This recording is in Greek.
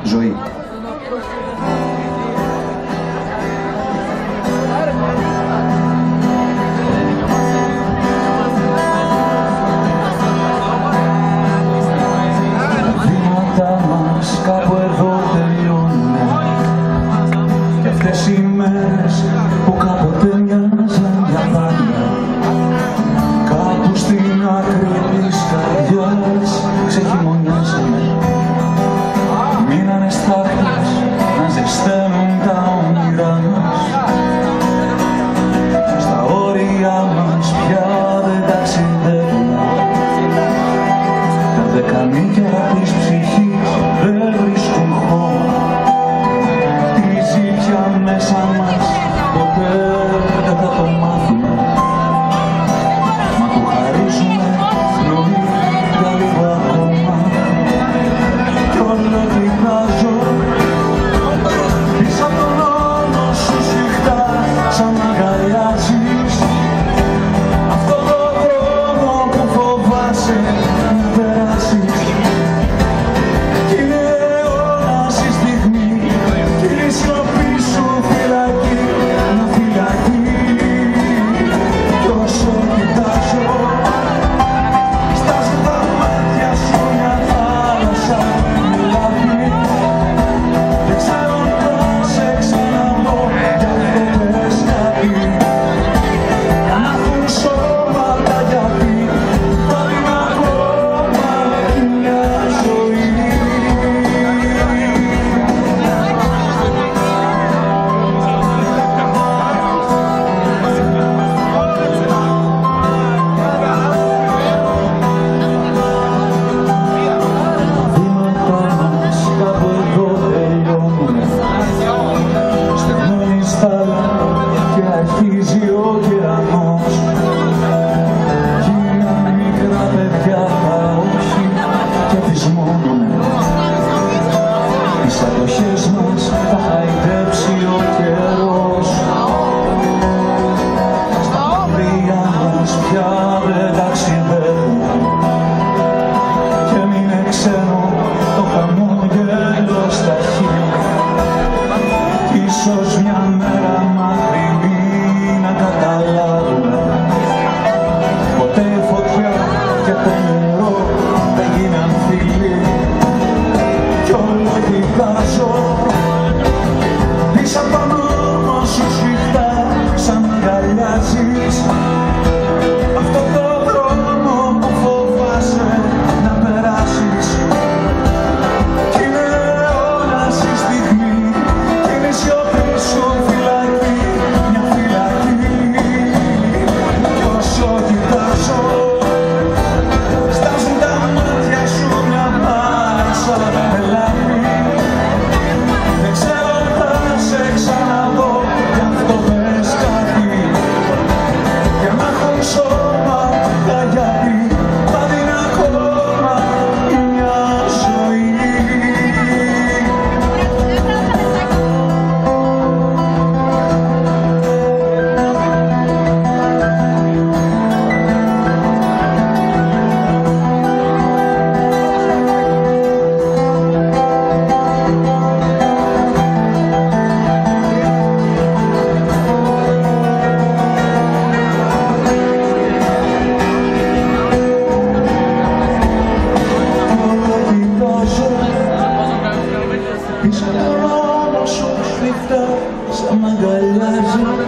ζωή. Τα βήματα μας κάπου εδώ τελειώνουνε κι αυτές οι μέρες που κάποτε μοιάζαν για πάντα κάπου στην άκρη της καρδιάς ξεχειμονιάσανε. Μείνανε στάχτες να ζεσταίνουν τα όνειρά μας. Στα όρια μας πια δεν ταξιδεύουμε. Τα δεκανίκια της ψυχής δεν βρίσκουν χώμα. Τρίζει πια μέσα μας, ποτέ δεν θα το μάθουμε. Μα του χαρίζουμε πνοή για λίγο ακόμα. Κι όλο κοιτάζω πίσω απ' τον ώμο σου σφιχτά σαν να αγκαλιάζεις αυτό το δρόμο που φοβάσαι να περάσεις. Κι είναι αιώνας η στιγμή κι η σιωπή σου φυλακή να φυλακεί. Κι όσο κοιτάζω στάζουν τα μάτια σου μια θάλασσα λάδι. Δεν ξέρω αν σε ξαναδώ κι αυτό πες κάτι. Για να έχουν σώματα γιατί θα είναι ακόμα μια ζωή. Βήματα μας κάπου εδώ τελειώνουνε. Στεγνώνει στάλα και αρχίζει ο κεραμός. Κι είναι μικρά παιδιά τα όχι και φυσμώνουνε. Τις αντοχές μας θα χαϊδέψει ο καιρός. Στα όρια μας πια δεν ταξιδεύουμε. Και μείνε ξένο το χαμόγελο στα χείλη. Ίσως μια μέρα μακρινή να καταλάβουμε. Ποτέ η φωτιά και το νερό δεν γίναν φίλοι. Κι όλο κοιτάζω πίσω απ' τον ώμο σου σφιχτά σαν να αγκαλιάζεις αυτό το δρόμο που φοβάσαι να περάσεις. Κι είναι αιώνας η στιγμή κι είναι η σιωπή σου φυλακή, μια φυλακή. Κι όσο κοιτάζω στάζουν τα μάτια σου μια θάλασσα μελάνη. Δεν ξέρω αν θα σε ξαναδώ κι αυτό πες κάτι. Για να έχουν σώματα γιατί θα είναι ακόμα μια ζωή. Πίσω απ' τον ώμο σου σφιχτά σαν να αγκαλιάζεις